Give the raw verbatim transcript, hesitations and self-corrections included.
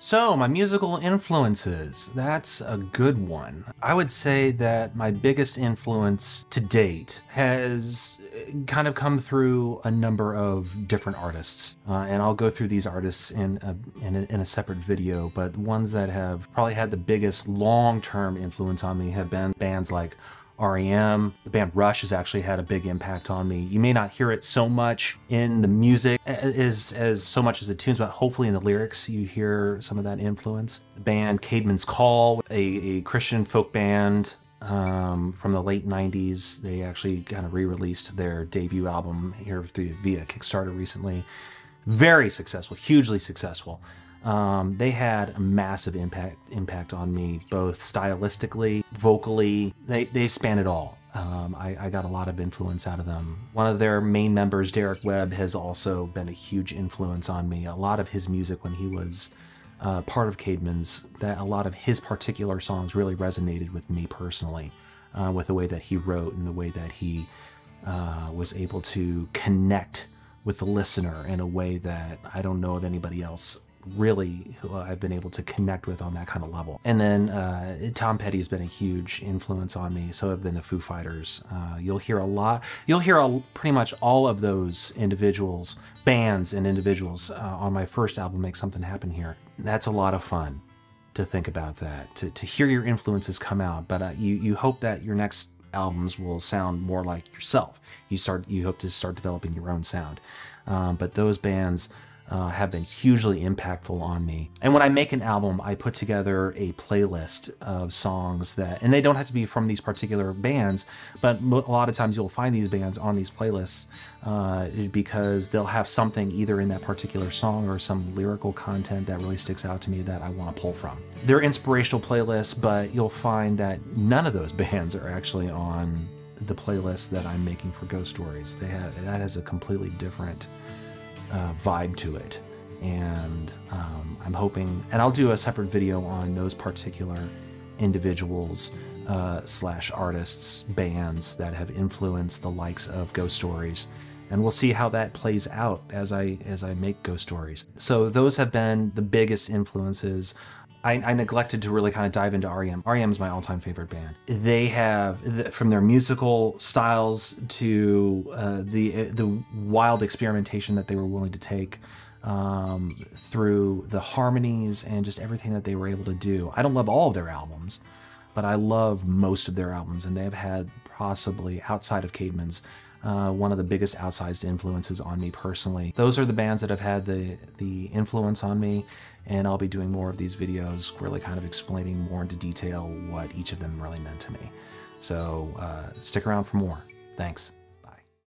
So, my musical influences, that's a good one. I would say that my biggest influence to date has kind of come through a number of different artists. Uh, and I'll go through these artists in a, in, a, in a separate video, but ones that have probably had the biggest long-term influence on me have been bands like R E M. The band Rush has actually had a big impact on me. You may not hear it so much in the music as, as so much as the tunes, but hopefully in the lyrics you hear some of that influence. The band Caedmon's Call, a, a Christian folk band um, from the late nineties. They actually kind of re-released their debut album here through, via Kickstarter recently. Very successful, hugely successful. Um, they had a massive impact impact on me, both stylistically, vocally. They, they span it all. Um, I, I got a lot of influence out of them. One of their main members, Derek Webb, has also been a huge influence on me. A lot of his music when he was uh, part of Caedmon's, that a lot of his particular songs really resonated with me personally, uh, with the way that he wrote and the way that he uh, was able to connect with the listener in a way that I don't know of anybody else really who I've been able to connect with on that kind of level. And then uh, Tom Petty has been a huge influence on me. So have been the Foo Fighters. Uh, you'll hear a lot, you'll hear a, pretty much all of those individuals, bands and individuals uh, on my first album, Make Something Happen Here. That's a lot of fun to think about that, to, to hear your influences come out. But uh, you, you hope that your next albums will sound more like yourself. You start, you hope to start developing your own sound. Um, but those bands Uh, have been hugely impactful on me. And when I make an album, I put together a playlist of songs that, and they don't have to be from these particular bands, but a lot of times you'll find these bands on these playlists uh, because they'll have something either in that particular song or some lyrical content that really sticks out to me that I want to pull from. They're inspirational playlists, but you'll find that none of those bands are actually on the playlist that I'm making for Ghost Stories. They have, that has a completely different Uh, vibe to it, and um, I'm hoping, and I'll do a separate video on those particular individuals uh, slash artists, bands that have influenced the likes of Ghost Stories, and we'll see how that plays out as I as I make Ghost Stories. So those have been the biggest influences. I, I neglected to really kind of dive into R E M. R E M is my all-time favorite band. They have, from their musical styles to uh, the the wild experimentation that they were willing to take um, through the harmonies and just everything that they were able to do. I don't love all of their albums, but I love most of their albums, and they've had possibly, outside of Caedmon's, Uh, one of the biggest outsized influences on me personally. Those are the bands that have had the, the influence on me, and I'll be doing more of these videos, really kind of explaining more into detail what each of them really meant to me. So uh, stick around for more. Thanks.